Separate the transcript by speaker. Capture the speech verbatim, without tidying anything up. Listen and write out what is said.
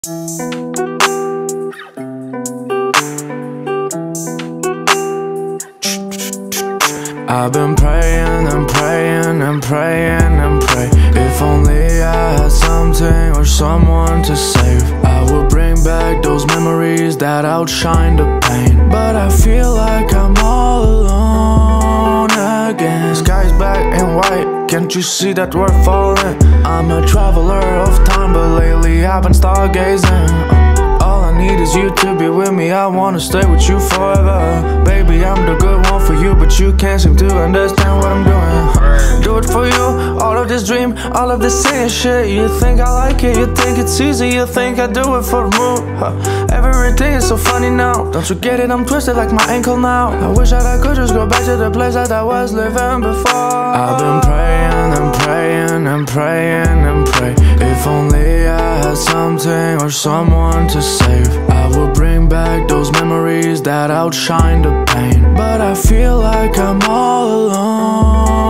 Speaker 1: I've been praying and praying and praying and pray. If only I had something or someone to save, I would bring back those memories that outshine the pain. But I feel like I'm all alone again. Sky's black and white, can't you see that we're falling? I'm a traveler of time, but lately I've been stargazing. All I need is you to be with me, I wanna stay with you forever. Baby, I'm the good one for you, but you can't seem to understand what I'm doing. Do it for you, all of this dream, all of this saying shit. You think I like it, you think it's easy, you think I do it for the mood. huh. Everything is so funny now, don't you get it, I'm twisted like my ankle now. I wish that I could just go back to the place that I was living before. I've been praying and praying and praying and pray. If only I had something or someone to save, I would bring back those memories that outshine the pain. But I feel like I'm all alone